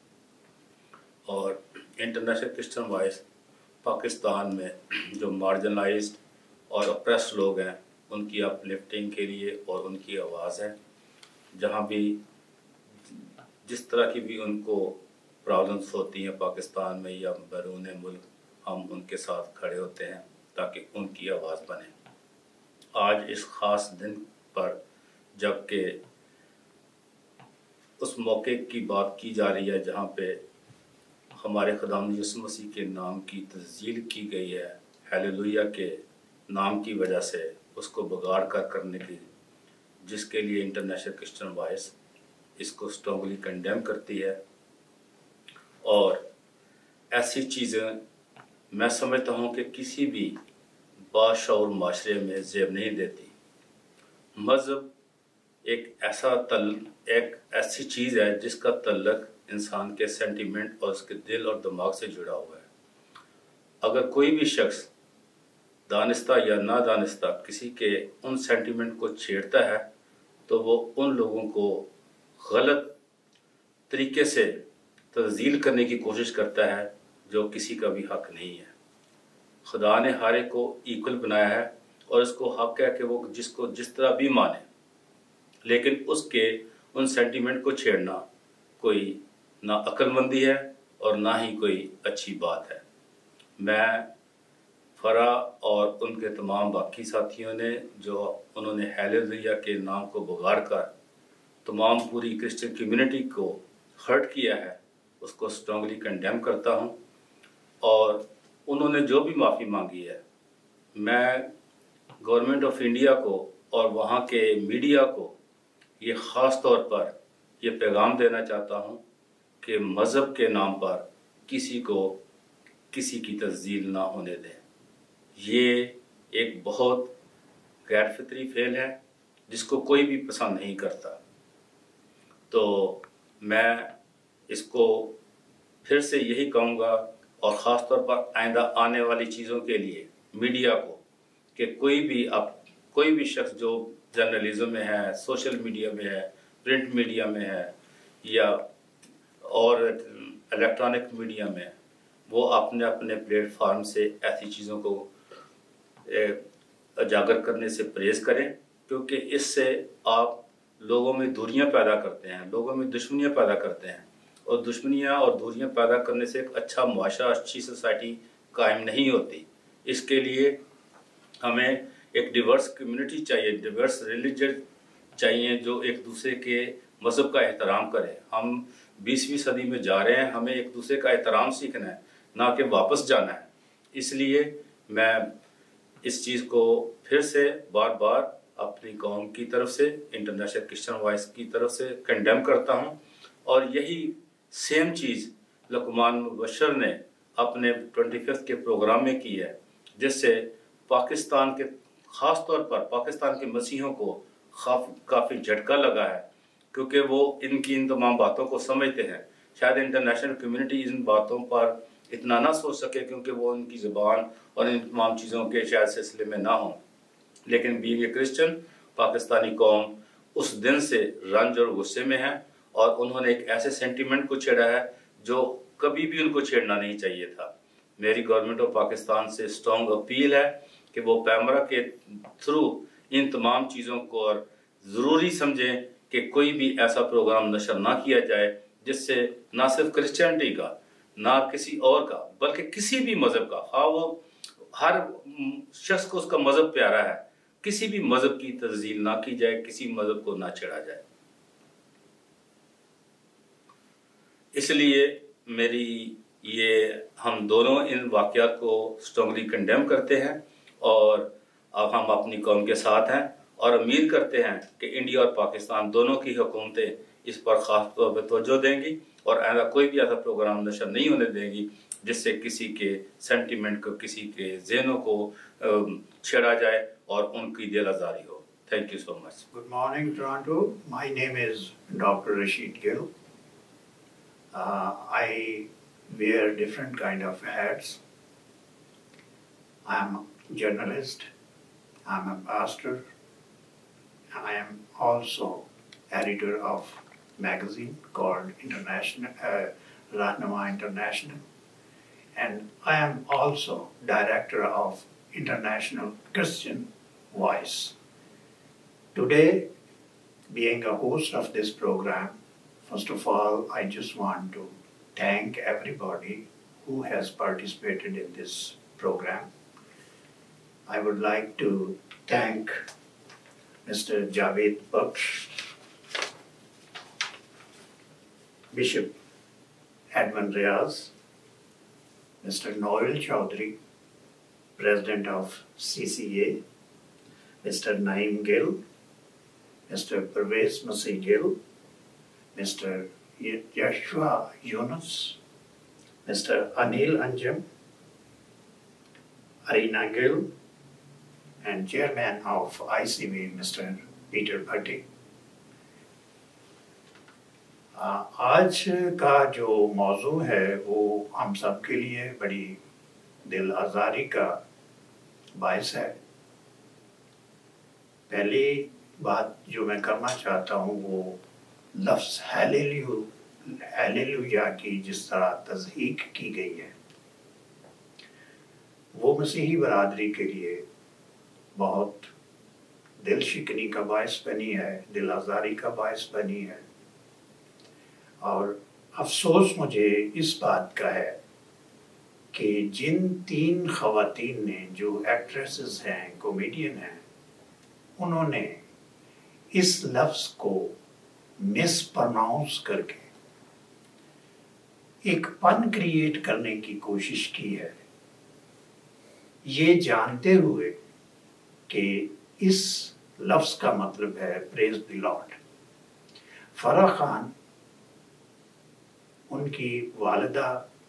S9: और इंटरनेशनल क्रिश्चियन वॉइस पाकिस्तान में जो मार्जिनलाइज्ड और अप्रेस्ड लोग हैं उनकी अपलिफ्टिंग के लिए और उनकी आवाज़ है। जहाँ भी जिस तरह की भी उनको प्रॉब्लम्स होती हैं पाकिस्तान में या बैरून मुल्क, हम उनके साथ खड़े होते हैं ताकि उनकी आवाज़ बने। आज इस ख़ास दिन पर जबकि उस मौके की बात की जा रही है जहाँ पे हमारे खुदावंद यीशु मसीह के नाम की तज़्ज़ील की गई है, हालेलुया के नाम की वजह से उसको बिगाड़ कर करने की, जिसके लिए इंटरनेशनल क्रिश्चियन वॉइस इसको स्ट्रांगली कंडेम करती है। और ऐसी चीज़ें मैं समझता हूँ कि किसी भी बाशऊर माशरे में ज़ेब नहीं देती। मज़हब एक ऐसी चीज़ है जिसका तल्लक इंसान के सेंटिमेंट और उसके दिल और दिमाग से जुड़ा हुआ है। अगर कोई भी शख्स दानिस्ता या ना दानिस्ता किसी के उन सेंटिमेंट को छेड़ता है तो वो उन लोगों को गलत तरीके से तज़्ज़ील करने की कोशिश करता है जो किसी का भी हक नहीं है। खुदा ने हर एक को इक्वल बनाया है और इसको हक है कि वो जिसको जिस तरह भी माने, लेकिन उसके उन सेंटिमेंट को छेड़ना कोई ना अक्लमंदी है और ना ही कोई अच्छी बात है। मैं फरा और उनके तमाम बाकी साथियों ने जो उन्होंने हालेलुया के नाम को बिगाड़ कर तमाम पूरी क्रिश्चियन कम्युनिटी को हर्ट किया है उसको स्ट्रांगली कंडेम करता हूँ। और उन्होंने जो भी माफ़ी मांगी है, मैं गवर्नमेंट ऑफ इंडिया को और वहाँ के मीडिया को ये ख़ास तौर पर ये पैगाम देना चाहता हूँ कि मज़हब के नाम पर किसी को किसी की तज़्ज़ील ना होने दें। ये एक बहुत गैर फितरी फेल है जिसको कोई भी पसंद नहीं करता। तो मैं इसको फिर से यही कहूँगा और ख़ास तौर पर आइंदा आने वाली चीज़ों के लिए मीडिया को कि कोई भी शख्स जो जर्नलिज्म में है, सोशल मीडिया में है, प्रिंट मीडिया में है या और इलेक्ट्रॉनिक मीडिया में, वो अपने अपने प्लेटफार्म से ऐसी चीज़ों को उजागर करने से परहेज करें, क्योंकि इससे आप लोगों में दूरियां पैदा करते हैं, लोगों में दुश्मनियां पैदा करते हैं और दुश्मनियां और दूरियां पैदा करने से एक अच्छा मुआशरा, अच्छी सोसाइटी कायम नहीं होती। इसके लिए हमें एक डिवर्स कम्युनिटी चाहिए, डिवर्स रिलीजन चाहिए जो एक दूसरे के मज़हब का एहतराम करे। हम 20वीं सदी में जा रहे हैं, हमें एक दूसरे का एहतराम सीखना है, ना कि वापस जाना है। इसलिए मैं इस चीज़ को फिर से बार बार अपनी कौम की तरफ से, इंटरनेशनल क्रिश्चियन वॉइस की तरफ से कंडेम करता हूँ। और यही सेम चीज़ लुकमान मुबशर ने अपने 25 के प्रोग्राम में की है, जिससे पाकिस्तान के ख़ास तौर पर पाकिस्तान के मसीहों को काफ़ी झटका लगा है, क्योंकि वो इन तमाम बातों को समझते हैं। शायद इंटरनेशनल कम्युनिटी इन बातों पर इतना ना सोच सके क्योंकि वो उनकी ज़बान और इन तमाम चीज़ों के शायद सिलसिले में ना हों, लेकिन बीइंग ए क्रिश्चियन पाकिस्तानी कौम उस दिन से रंज और गुस्से में है और उन्होंने एक ऐसे सेंटिमेंट को छेड़ा है जो कभी भी उनको छेड़ना नहीं चाहिए था। मेरी गवर्नमेंट ऑफ पाकिस्तान से स्ट्रॉन्ग अपील है कि वो पैमरा के थ्रू ان تمام چیزوں کو اور ضروری سمجھیں کہ کوئی بھی ایسا پروگرام نشر نہ کیا جائے جس سے نہ صرف کرسچینٹی کا نہ کسی اور کا بلکہ کسی بھی مذہب کا، خواہ وہ ہر شخص کو اس کا مذہب پیارا ہے، کسی بھی مذہب کی تذلیل نہ کی جائے، کسی مذہب کو نہ چھیڑا جائے۔ اس لیے میری یہ ہم دونوں ان واقعات کو اسٹرانگلی کنڈیم کرتے ہیں اور اب ہم اپنی قوم کے ساتھ ہیں اور امید کرتے ہیں کہ انڈیا اور پاکستان دونوں کی حکومتیں اس پر خاص طور پہ توجہ دیں گی اور ایسا کوئی بھی ایسا پروگرام نشر نہیں ہونے دیں گی جس سے کسی کے سینٹیمنٹ کو، کسی کے ذہنوں کو چھیڑا جائے اور ان کی دل آزاری ہو۔ Thank you so much.
S10: Good morning, Toronto. My name is Dr. Rashid Gill. I wear different kind of hats. I'm a journalist. I'm a pastor. I am also editor of magazine called Rahnama International. And I am also director of International Christian Voice. Today, being a host of this program, first of all, I just want to thank everybody who has participated in this program. I would like to thank Mr. Javed Baksh, Bishop Edmund Riaz, Mr. Noel Chaudhary, President of CCA, Mr. Naeem Gill, Mr. Pervez Masih Gill, Mr. Yashwa Yunus, Mr. Anil Anjum, Arina Gill, and Chairman of ICB, Mr. Peter Bharti. آج کا جو موضوع ہے وہ ہم سب کے لیے بڑی دل آزاری کا باعث ہے۔ پہلی بات جو میں کرنا چاہتا ہوں وہ لفظ ہیلیلویا کی جس طرح تضحیق کی گئی ہے وہ مسیحی برادری کے لیے بہت دل شکنی کا باعث بنی ہے، دل آزاری کا باعث بنی ہے، اور افسوس مجھے اس بات کا ہے کہ جن 3 خواتین نے جو ایکٹریسز ہیں، کامیڈین ہیں، انہوں نے اس لفظ کو مس پروناؤنس کر کے ایک پن کریٹ کرنے کی کوشش کی ہے، یہ جانتے ہوئے کہ اس لفظ کا مطلب ہے پریز دی لارڈ۔ فرح خان، ان کی والدہ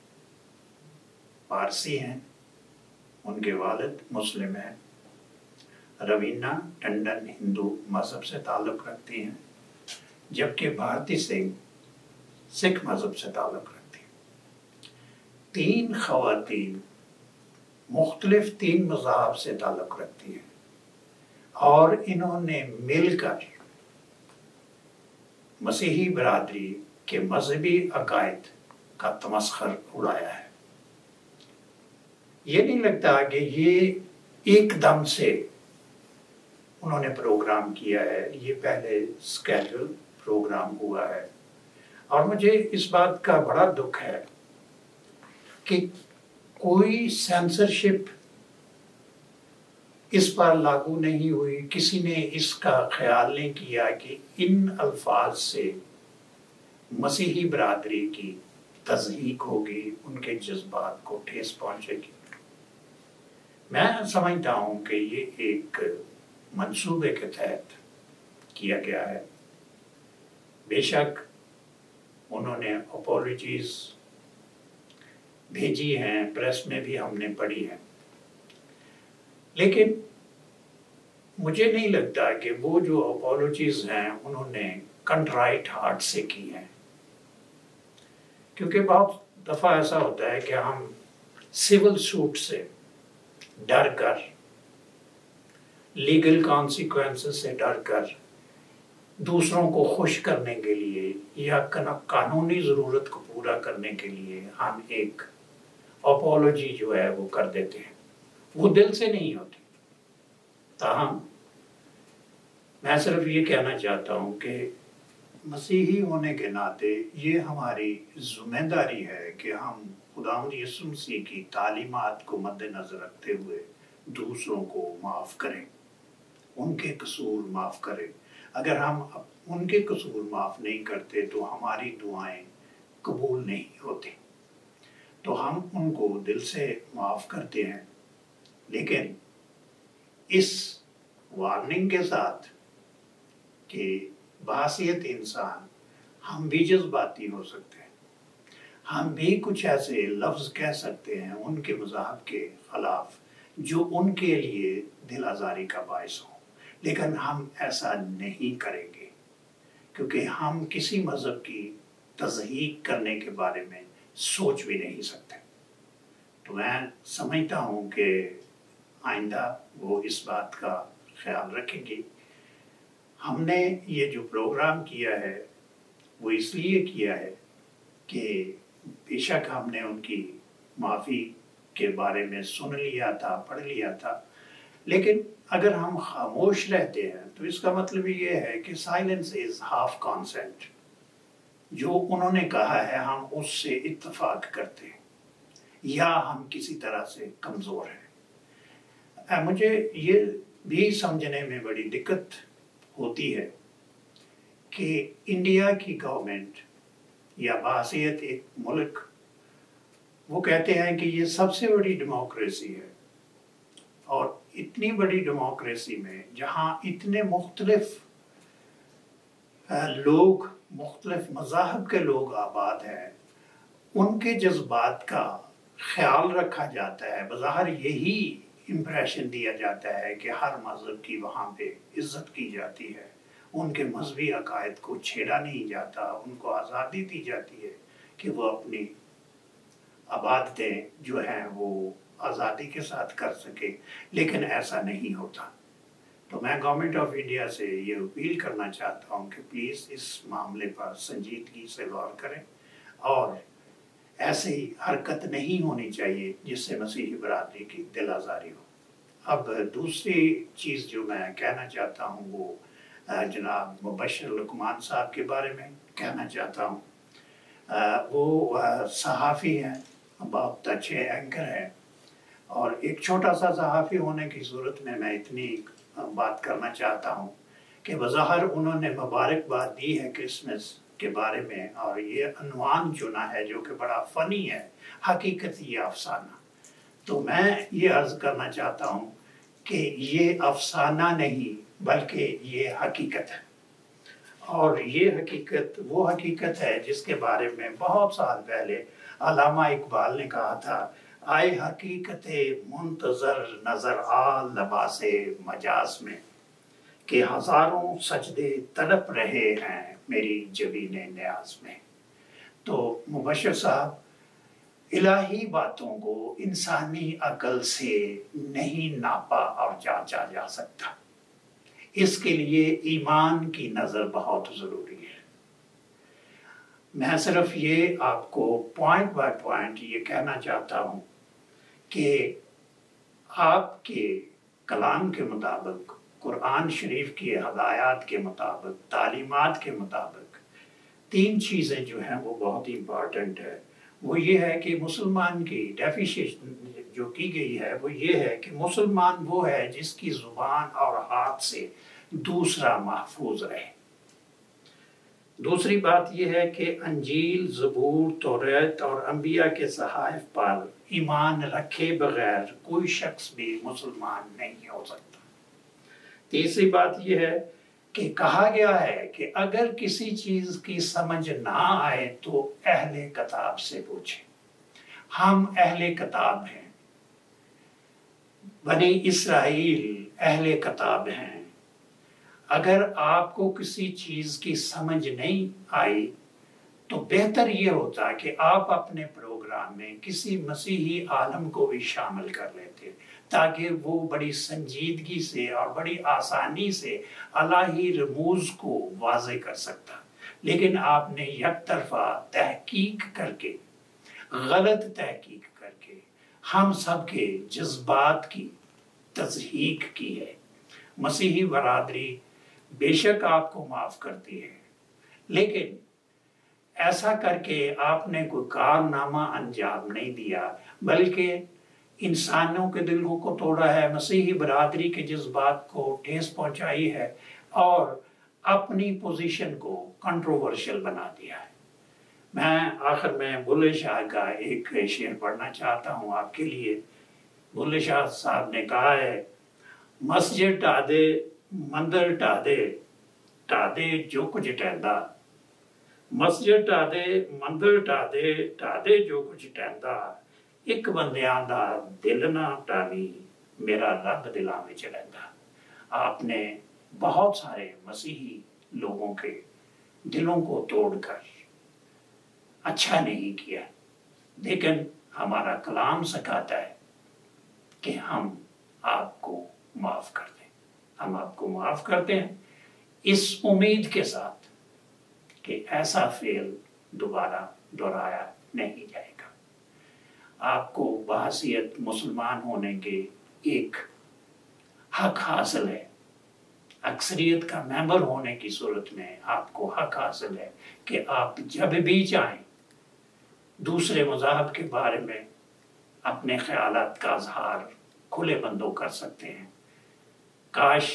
S10: پارسی ہیں، ان کے والد مسلم ہیں۔ روینہ ٹنڈن ہندو مذہب سے تعلق رکھتی ہیں، جبکہ بھارتی سنگھ سکھ مذہب سے تعلق رکھتی ہیں۔ 3 خواتین مختلف 3 مذاہب سے تعلق رکھتی ہیں اور انہوں نے مل کر مسیحی برادری کے مذہبی عقائد کا تمسخر اڑایا ہے۔ یہ نہیں لگتا کہ یہ ایک دم سے انہوں نے پروگرام کیا ہے، یہ پہلے اسکیڈول پروگرام ہوا ہے، اور مجھے اس بات کا بڑا دکھ ہے کہ کوئی سینسرشپ اس پر لاگو نہیں ہوئی، کسی نے اس کا خیال نہیں کیا کہ ان الفاظ سے مسیحی برادری کی تضحیق ہوگی، ان کے جذبات کو ٹھیس پہنچے گی۔ میں سمجھتا ہوں کہ یہ ایک منصوبے کے تحت کیا گیا ہے۔ بے شک انہوں نے اپولوجیز بھیجی ہیں، پریس میں بھی ہم نے پڑھی ہیں، لیکن مجھے نہیں لگتا کہ وہ جو اپولوجیز ہیں انہوں نے کنٹرائٹ ہارٹ سے کی ہیں، کیونکہ بہت دفعہ ایسا ہوتا ہے کہ ہم سول سوٹ سے ڈر کر، لیگل کانسیکوینسز سے ڈر کر، دوسروں کو خوش کرنے کے لیے یا قانونی ضرورت کو پورا کرنے کے لیے ہم ایک اپولوجی جو ہے وہ کر دیتے ہیں، وہ دل سے نہیں ہوتی۔ تاہم मैं सिर्फ ये कहना चाहता हूँ कि मसीही होने के नाते ये हमारी जिम्मेदारी है कि हम खुदावंद यीशु मसीह की तालीमात को मद्देनजर रखते हुए दूसरों को माफ़ करें, उनके कसूर माफ़ करें। अगर हम उनके कसूर माफ़ नहीं करते तो हमारी दुआएं कबूल नहीं होती। तो हम उनको दिल से माफ़ करते हैं, लेकिन इस वार्निंग के साथ कि बासियत इंसान हम भी जज्बाती हो सकते हैं, हम भी कुछ ऐसे लफ्ज़ कह सकते हैं उनके मज़हब के ख़िलाफ़ जो उनके लिए दिल आज़ारी का बायस हो, लेकिन हम ऐसा नहीं करेंगे क्योंकि हम किसी मज़हब की तज़हीक करने के बारे में सोच भी नहीं सकते। तो मैं समझता हूँ कि आइंदा वो इस बात का ख्याल रखेंगी। हमने ये जो प्रोग्राम किया है वो इसलिए किया है कि बेशक हमने उनकी माफ़ी के बारे में सुन लिया था, पढ़ लिया था, लेकिन अगर हम खामोश रहते हैं तो इसका मतलब ये है कि साइलेंस इज़ हाफ कॉन्सेंट। जो उन्होंने कहा है हम उससे इत्तेफाक करते हैं या हम किसी तरह से कमज़ोर हैं। मुझे ये भी समझने में बड़ी दिक्कत होती है कि इंडिया की गवर्नमेंट या बासियत एक मुल्क, वो कहते हैं कि ये सबसे बड़ी डेमोक्रेसी है, और इतनी बड़ी डेमोक्रेसी में जहाँ इतने मुख्तलिफ लोग, मुख्तलिफ मज़ाहब के लोग आबाद हैं, उनके जज्बात का ख्याल रखा जाता है। बज़ाहिर यही इम्प्रेशन दिया जाता है कि हर मज़हब की वहाँ पे इज़्ज़त की जाती है, उनके मजहबी अकायद को छेड़ा नहीं जाता, उनको आज़ादी दी जाती है कि वो अपनी इबादतें जो हैं वो आज़ादी के साथ कर सके, लेकिन ऐसा नहीं होता। तो मैं गवर्नमेंट ऑफ इंडिया से ये अपील करना चाहता हूँ कि प्लीज़ इस मामले पर संजीदगी से गौर करें और ऐसे ही हरकत नहीं होनी चाहिए जिससे मसीही बरादरी की दिल आज़ारी हो। अब दूसरी चीज़ जो मैं कहना चाहता हूँ वो जनाब मुबशर लुकमान साहब के बारे में कहना चाहता हूँ। वो सहाफ़ी हैं, बहुत अच्छे एंकर हैं, और एक छोटा सा सहाफ़ी होने की सूरत में मैं इतनी बात करना चाहता हूँ कि बज़ाहिर उन्होंने मुबारकबाद दी है क्रिसमस के बारे में, और ये अनवान चुना है जो कि बड़ा फ़नी है, हकीकत या अफसाना। तो मैं ये अर्ज़ करना चाहता हूँ कि ये अफसाना नहीं बल्कि ये हकीकत है, और ये हकीकत वो हकीकत है जिसके बारे में बहुत साल पहले अल्लामा इकबाल ने कहा था, आए हकीकत मुंतज़र नज़र आ लबासे मजाज में, कि हज़ारों सजदे तड़प रहे हैं मेरी जबीने न्याज में। तो मुबशर साहब, इलाही बातों को इंसानी अकल से नहीं नापा और जांचा जा सकता, इसके लिए ईमान की नज़र बहुत ज़रूरी है। मैं सिर्फ ये आपको पॉइंट बाय पॉइंट ये कहना चाहता हूँ कि आपके कलाम के मुताबिक, कुरान शरीफ की हदायत के मुताबिक, तालीमात के मुताबिक 3 चीज़ें जो हैं वो बहुत इम्पॉर्टेंट है। वो ये है कि मुसलमान की डेफिनेशन जो की गई है वो ये है कि मुसलमान वो है जिसकी ज़ुबान और हाथ से दूसरा महफूज रहे। दूसरी बात यह है कि अंजील, ज़बूर, तौरात और अंबिया के सहाइफ पर ईमान रखे बगैर कोई शख्स भी मुसलमान नहीं हो सकता। तीसरी बात यह है कि कहा गया है कि अगर किसी चीज़ की समझ ना आए तो अहले किताब से पूछें। हम अहले किताब हैं, बनी इस्राइल अहले किताब हैं। अगर आपको किसी चीज़ की समझ नहीं आई तो बेहतर ये होता कि आप अपने प्रोग्राम में किसी मसीही आलम को भी शामिल कर लेते, ताकि वो बड़ी संजीदगी से और बड़ी आसानी से इलाही रमूज को वाज़े कर सकता। लेकिन आपने यकतरफा तहकीक करके, गलत तहकीक करके हम सब के जज्बात की तज़हीक की है। मसीही बरादरी बेशक आपको माफ करती है, लेकिन ऐसा करके आपने कोई कारनामा अंजाम नहीं दिया, बल्कि इंसानों के दिलों को तोड़ा है, मसीही बरादरी के जज्बात को ठेस पहुंचाई है और अपनी पोजीशन को कंट्रोवर्शियल बना दिया है। मैं आखिर में बुल्ले शाह का एक शेर पढ़ना चाहता हूँ आपके लिए। बुल्ले शाह साहब ने कहा है, मस्जिद ढा दे, मंदिर ढा दे जो कुछ टहदा, मस्जिद ढा दे, मंदिर ढा दे जो कुछ टहदा, एक बंदियां दा दिल ना टावी, मेरा रब दिलां विच रहिंदा। आपने बहुत सारे मसीही लोगों के दिलों को तोड़कर अच्छा नहीं किया, लेकिन हमारा कलाम सिखाता है कि हम आपको माफ कर दें। हम आपको माफ करते हैं इस उम्मीद के साथ कि ऐसा फेल दोबारा दोहराया नहीं जाएगा। आपको बहैसियत मुसलमान होने के एक हक हासिल है, अक्सरियत का मेंबर होने की सूरत में आपको हक हासिल है कि आप जब भी चाहें दूसरे मज़हब के बारे में अपने ख्यालात का इज़हार खुले बंदों कर सकते हैं। काश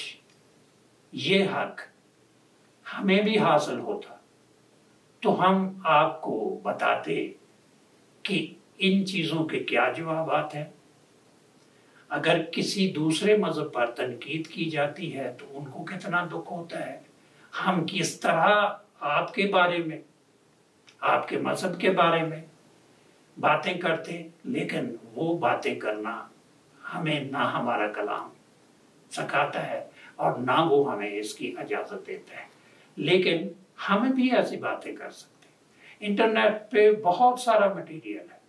S10: ये हक हमें भी हासिल होता तो हम आपको बताते कि इन चीज़ों के क्या जवाबात हैं। अगर किसी दूसरे मज़हब पर तनकीद की जाती है तो उनको कितना दुख होता है। हम किस तरह आपके बारे में, आपके मज़हब के बारे में बातें करते, लेकिन वो बातें करना हमें ना हमारा कलाम सिखाता है और ना वो हमें इसकी इजाज़त देता है। लेकिन हम भी ऐसी बातें कर सकते हैं। इंटरनेट पे बहुत सारा मटेरियल है,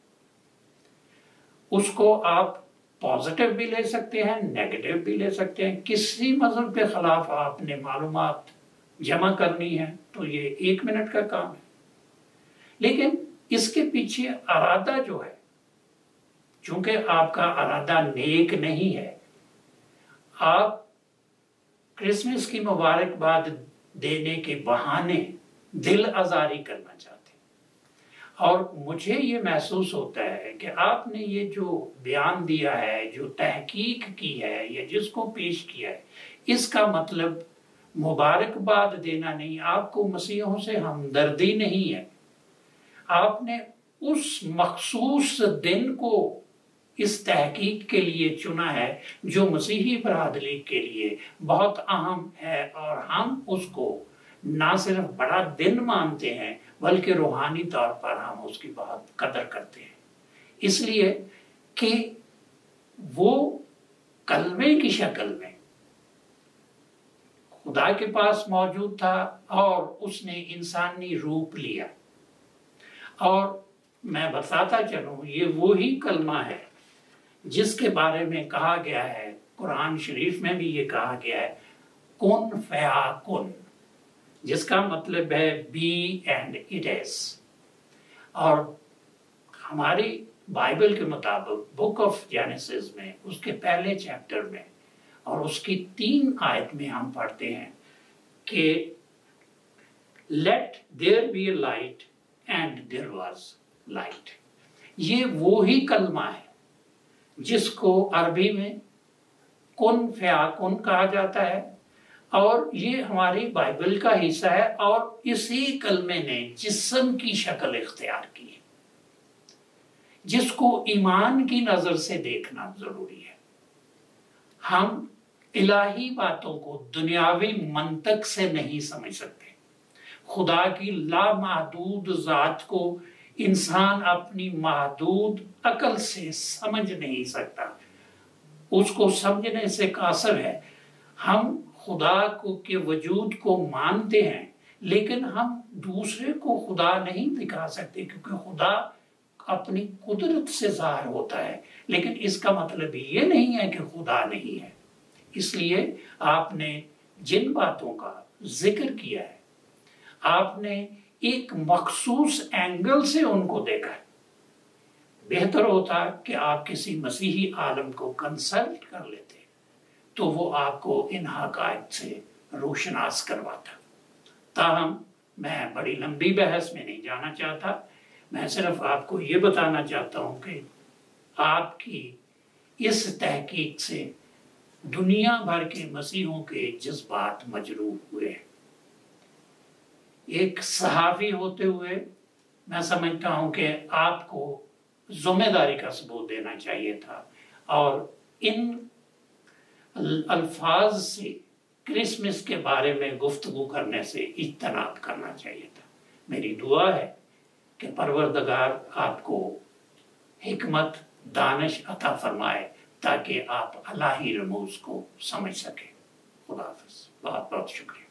S10: उसको आप पॉजिटिव भी ले सकते हैं, नेगेटिव भी ले सकते हैं। किसी मज़हब के खिलाफ आपने मालूमात जमा करनी है तो ये 1 मिनट का काम है, लेकिन इसके पीछे इरादा जो है, चूंकि आपका इरादा नेक नहीं है, आप क्रिसमस की मुबारकबाद देने के बहाने दिल आज़ारी करना चाहते हैं। और मुझे ये महसूस होता है कि आपने ये जो बयान दिया है, जो तहकीक की है या जिसको पेश किया है, इसका मतलब मुबारकबाद देना नहीं, आपको मसीहों से हमदर्दी नहीं है। आपने उस मखसूस दिन को इस तहकीक के लिए चुना है जो मसीही बरादरी के लिए बहुत अहम है, और हम उसको ना सिर्फ बड़ा दिन मानते हैं बल्कि रूहानी तौर पर हम उसकी बहुत कदर करते हैं, इसलिए कि वो कलमे की शक्ल में खुदा के पास मौजूद था और उसने इंसानी रूप लिया। और मैं बताता चलूं, ये वो ही कलमा है जिसके बारे में कहा गया है, कुरान शरीफ में भी ये कहा गया है, कुन फयाकुन, जिसका मतलब है बी एंड इट इज। और हमारी बाइबल के मुताबिक बुक ऑफ जेनेसिस में उसके पहले चैप्टर में और उसकी 3 आयत में हम पढ़ते हैं कि let there be a light and there was light. ये वो ही कलमा है जिसको अरबी में कुन फयाकुन कहा जाता है, और ये हमारी बाइबल का हिस्सा है, और इसी कलमे ने जिस्म की शक्ल इख्तियार की है, जिसको ईमान की नजर से देखना जरूरी है। हम इलाही बातों को दुनियावी मंतक से नहीं समझ सकते। खुदा की लामहदूद जात को इंसान अपनी महदूद अकल से समझ नहीं सकता, उसको समझने से कासिर है। हम खुदा को के वजूद को मानते हैं, लेकिन हम दूसरे को खुदा नहीं दिखा सकते, क्योंकि खुदा अपनी कुदरत से ज़ाहिर होता है, लेकिन इसका मतलब ये नहीं है कि खुदा नहीं है। इसलिए आपने जिन बातों का जिक्र किया है, आपने एक मखसूस एंगल से उनको देखा है। बेहतर होता कि आप किसी मसीही आलम को कंसल्ट कर लेते, तो वो आपको इन हकायत से रोशनास करवाता। ताहम मैं बड़ी लंबी बहस में नहीं जाना चाहता, मैं सिर्फ आपको ये बताना चाहता हूँ कि आपकी इस तहकीक से दुनिया भर के मसीहों के जज्बात मजरूह हुए। एक सहाफ़ी होते हुए मैं समझता हूँ कि आपको ज़िम्मेदारी का सबूत देना चाहिए था और इन अल्फाज से क्रिसमस के बारे में गुफ्तगू करने से इज्तनाब करना चाहिए था। मेरी दुआ है कि परवरदिगार आपको हिकमत दानिश अता फरमाए ताकि आप अलाही रमूज को समझ सकें। खुदा हाफ़िज़। बहुत बहुत शुक्रिया।